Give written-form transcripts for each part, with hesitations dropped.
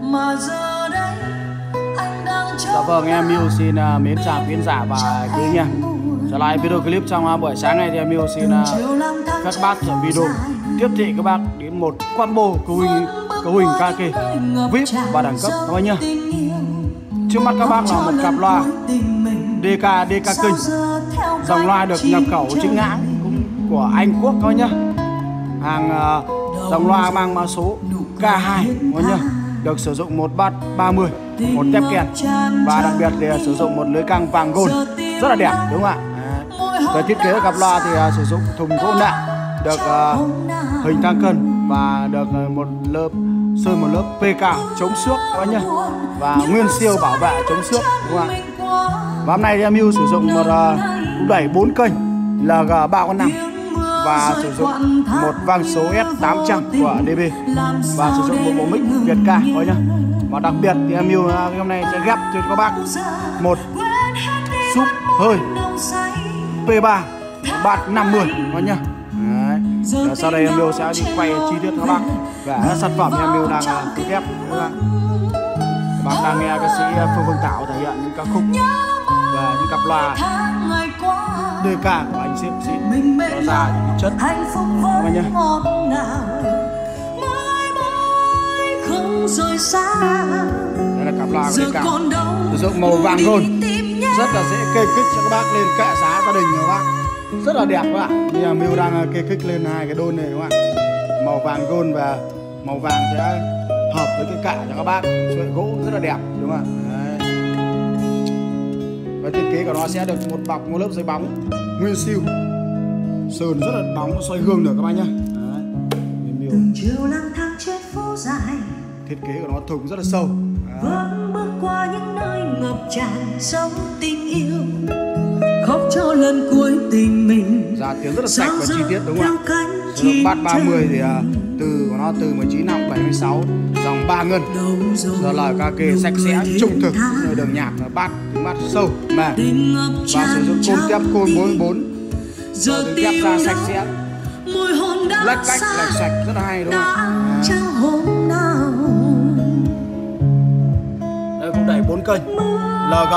mà giờ đây anh đang Dạ vâng, em Miu xin mến chào khán giả và quý nha. Trở lại video clip trong buổi sáng này thì em Miu xin các bác ở video tiếp thị các bác đến một combo cấu hình karaoke VIP và đẳng cấp các bác nhá. Trước mắt các bác là một cặp loa DK King, dòng loa được nhập khẩu chính hãng của Anh Quốc các bác nhá. Hàng dòng loa mang mã số K2 các bác nhá. Được sử dụng một bass 30, một tép kèn và đặc biệt thì sử dụng một lưới căng vàng gold rất là đẹp đúng không ạ? Về thiết kế cặp loa thì sử dụng thùng gỗ nặng được hình thang cân và được sơn một lớp PK chống xước các bác nhá, và nguyên siêu bảo vệ chống xước đúng không ạ? Và hôm nay thì em Miu sử dụng một đẩy 4 kênh LG305 và sử dụng một vang số S800 của DB và sử dụng một bộ mic Việt Ca thôi nhá. Và đặc biệt thì em Miu hôm nay sẽ ghép cho các bác một súp hơi P3 bass 50 thôi nhá. Đấy. Sau đây em Miu sẽ đi quay chi tiết các bác về sản phẩm em Miu đang ghép. Các bác đang nghe ca sĩ Phương Thảo thể hiện những ca khúc và những cặp loa DK của anh Siêm Xịn nó ra những chất các bác nhá. Đây là cặp loa của DK sử dụng màu vàng gold, rất là dễ kê kích cho các bác lên kệ giá gia đình các bác, rất là đẹp các bạn. Bây giờ Miu đang kê kích lên hai cái đôn này các bạn, màu vàng gold và màu vàng sẽ hợp với cái kệ cho các bác, sợi gỗ rất là đẹp đúng không ạ? Và thiết kế của nó sẽ được một bọc một lớp giấy bóng nguyên siêu, sườn rất là bóng, xoay gương được các bác nhá. Thiết kế của nó thùng rất là sâu. Vẫn bước qua những nơi ngập tràn sóng tình yêu, khóc cho lần cuối tình mình. Dạ, tiếng rất là sạch và chi tiết đúng không ạ? Bass 30 thì từ của nó từ 19 năm 76, dòng 3 ngân. Giờ lời karaoke sạch sẽ, trung thực, nơi đường nhạc là bass sâu mềm và sử dụng côn tép côn 44 được ghép ra sạch sẽ, lách cách lạch sạch rất là hay đúng không ạ? Đây cũng đẩy 4 kênh LG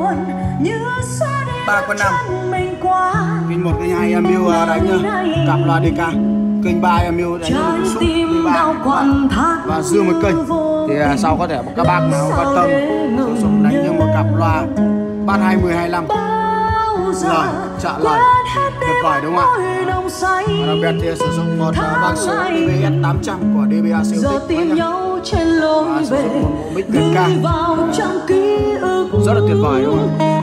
3/5, kênh 1 kênh 2 em Miu đánh cặp loa DK, kênh 3 em Miu đánh súp D3 và dư một kênh. Thì sau có thể các bác nào quan tâm sử dụng đánh như một cặp loa bass 20 25 lời trả lời tuyệt vời đúng không ạ? Và đặc biệt thì sử dụng một vang số DB 800 của DBA siêu tích và sử dụng một bộ mic Việt Ca rất là tuyệt vời đúng không ạ?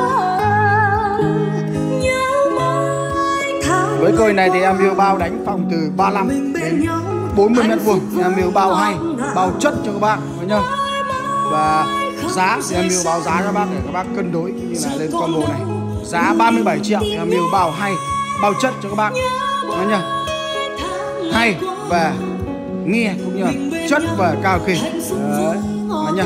Với cối này thì em Miu bao đánh phòng từ 35 đến 40 m², em Miu bao hay, bao chất cho các bác nhá. Và giá thì em Miu báo giá cho các bác để các bác cân đối như là lên combo này. Giá 37 triệu em Miu bao hay, bao chất cho các bác nhá. Hay và nghe cũng như là chất và karaoke. Đấy, nhá.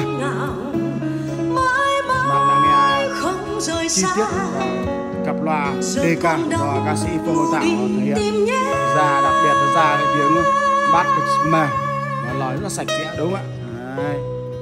Bạn đang nghe chi tiết cặp loa DK và ca sĩ Phương Thảo thể hiện ra, đặc biệt là ra cái tiếng bass cực mềm và lời rất là sạch sẽ đúng không ạ? Đấy.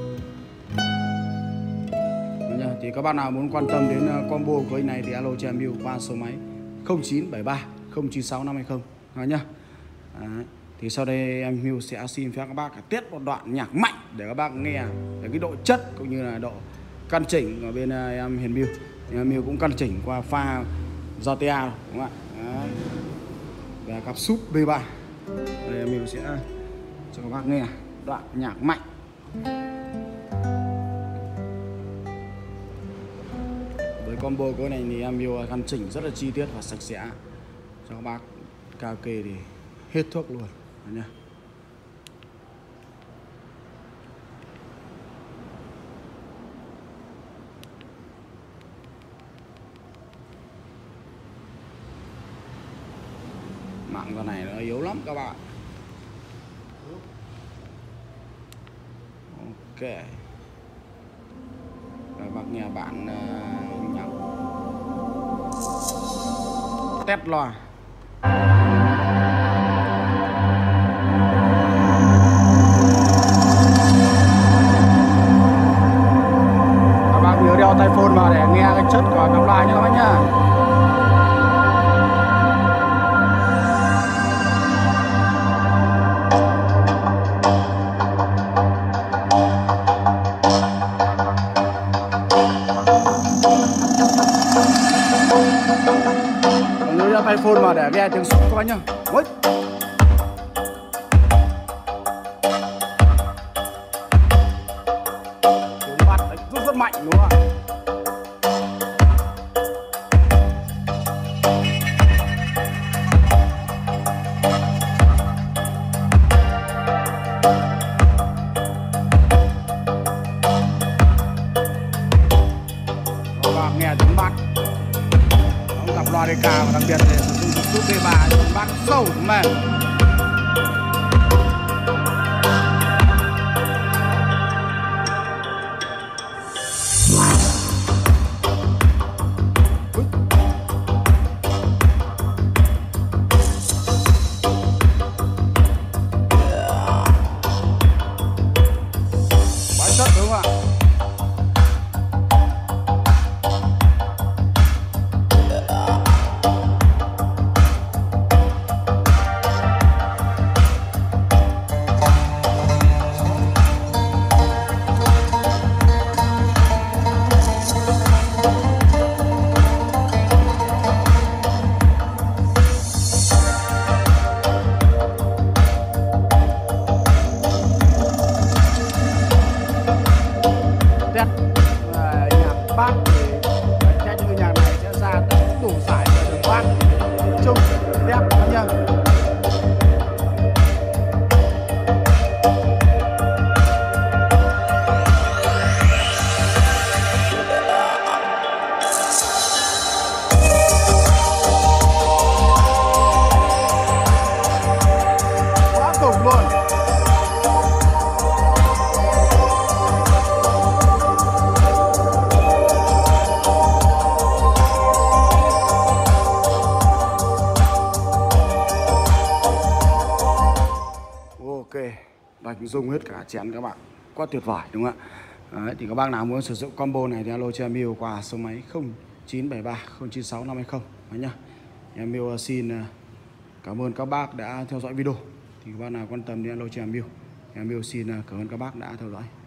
Thì các bạn nào muốn quan tâm đến combo của anh này thì alo cho em Miu qua số máy 0973 096 520 rồi nhá. Đấy. Thì sau đây em Miu sẽ xin phép các bác tiết một đoạn nhạc mạnh để các bác nghe về cái độ chất cũng như là độ căn chỉnh ở bên em Hiền Miu. Em Miu cũng căn chỉnh qua pha do TA đúng không ạ? Và cặp súp B3. Đây em Miu sẽ cho các bác nghe đoạn nhạc mạnh. Với combo cái này thì em Miu căn chỉnh rất là chi tiết và sạch sẽ cho các bác karaoke thì hết thuốc luôn nha. Mạng con này nó yếu lắm các bạn. Ok. Các bác nghe bản nhạc test loa. phone mà để nghe tiếng súng các bác nhá. Ôi. Tiếng bắt đánh rất mạnh đúng không ạ? Nghe tiếng bắt gặp loa DK và đặc biệt là sử dụng giúp D3 tiếng bắt sâu mềm. Quá chất đúng không ạ? Nhạc bát thì theo như nhạc này sẽ ra đủ giải và được bát chung đẹp lắm nha. Quá cùng luôn. Ok, đánh dùng hết cả chén các bạn, quá tuyệt vời đúng không ạ? Đấy, thì các bác nào muốn sử dụng combo này thì alo cho em Miu qua số máy 0973 096 520 đấy nhá. Em Miu xin cảm ơn các bác đã theo dõi video. Thì các bác nào quan tâm đến alo cho em Miu xin cảm ơn các bác đã theo dõi.